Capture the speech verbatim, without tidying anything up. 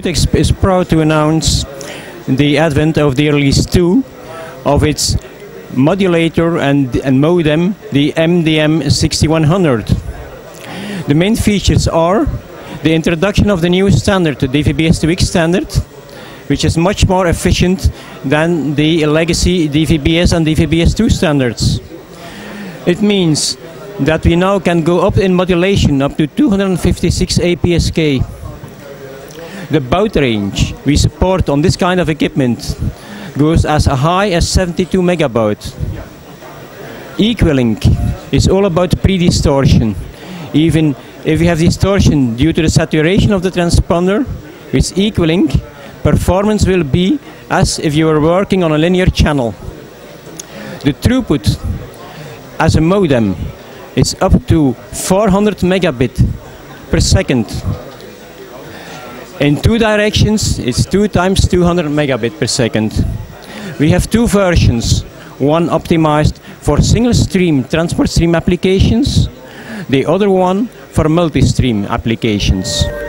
Mutex is proud to announce the advent of the release two of its modulator and, and modem, the M D M sixty-one hundred. The main features are the introduction of the new standard, the D V B S two X standard, which is much more efficient than the legacy D V B S and D V B S two standards. It means that we now can go up in modulation up to two hundred fifty-six A P S K. The baud range we support on this kind of equipment goes as high as seventy-two megabaud. Equalink is all about pre-distortion. Even if we have distortion due to the saturation of the transponder, with Equalink, performance will be as if you were working on a linear channel. The throughput as a modem is up to four hundred megabit per second. In two directions, it's two times two hundred megabit per second. We have two versions, one optimized for single stream transport stream applications, the other one for multi-stream applications.